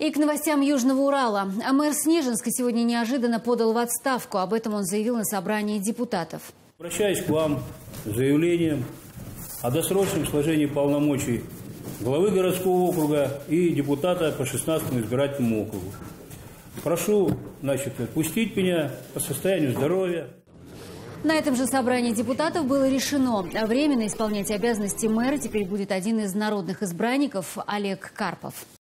И к новостям Южного Урала. А мэр Снежинска сегодня неожиданно подал в отставку. Об этом он заявил на собрании депутатов. Обращаюсь к вам с заявлением о досрочном сложении полномочий главы городского округа и депутата по 16-му избирательному округу. Прошу, отпустить меня по состоянию здоровья. На этом же собрании депутатов было решено. Временно исполнять обязанности мэра теперь будет один из народных избранников Олег Карпов.